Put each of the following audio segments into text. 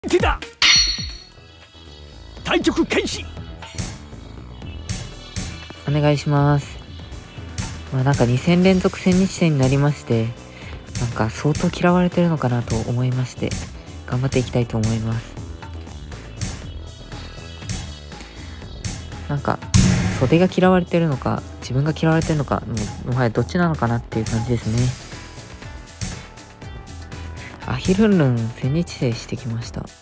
手だ。対局開始。 お願いします。なんか2戦連続千日戦になりまして、なんか相当嫌われてるのかなと思いまして、頑張っていきたいと思います。なんか袖が嫌われてるのか自分が嫌われてるのか、もはやどっちなのかなっていう感じですね。アヒルンルン千日制してきました。と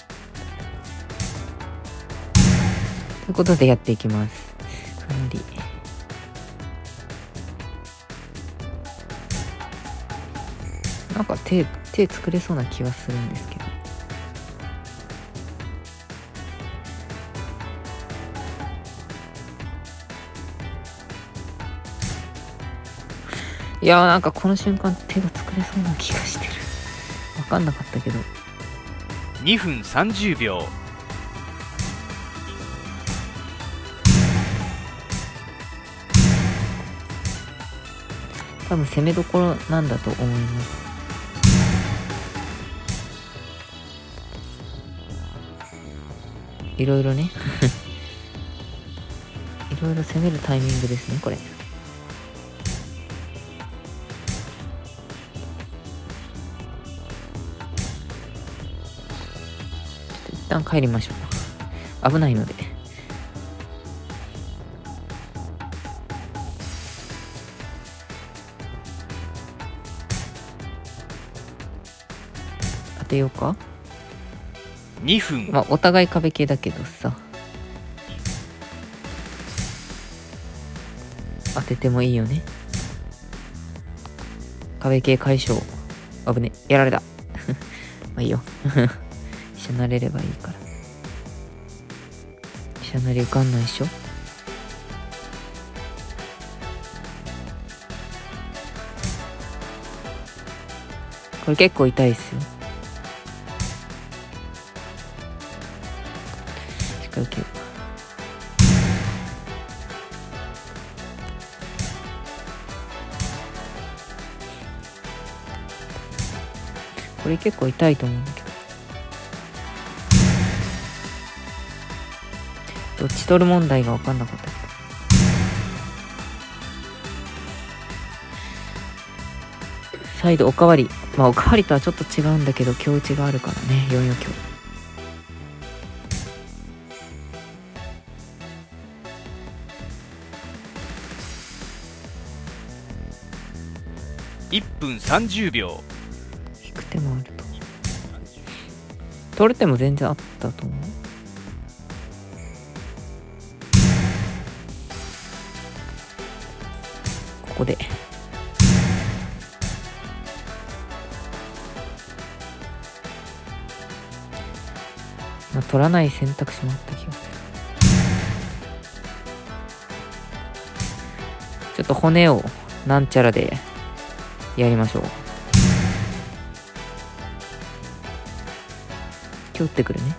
いうことでやっていきます。かなりなんか手作れそうな気がするんですけど。いやー、なんかこの瞬間手が作れそうな気がしてる。わかんなかったけど。 2分30秒。 多分攻めどころなんだと思います。いろいろねいろいろ攻めるタイミングですね、これ。一旦帰りましょう。危ないので。当てようか。 2分。 お互い壁系だけどさ、当ててもいいよね。壁系解消。危ね、やられたまあいいよ飛車なれればいいから。飛車なり受かんないっしょ。これ結構痛いっすよ。しっかり受けよう。これ結構痛いと思うんだけど、どっち取る問題が分かんなかったけど。再度おかわり。おかわりとはちょっと違うんだけど、強打ちがあるからね。4四強。 1分30秒。 引く手もあると。取る手も全然あったと思う。ここで取らない選択肢もあった気がする。ちょっと骨をなんちゃらでやりましょう。今日打ってくるね。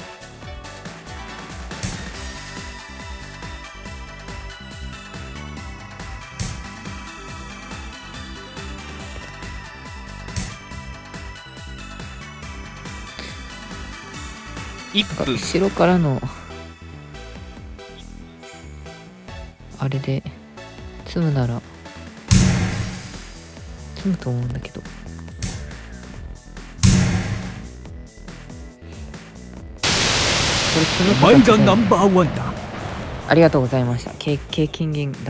1分。 後ろからのあれで積むなら積むと思うんだけど。 お前がナンバーワンだ。 ありがとうございました。経験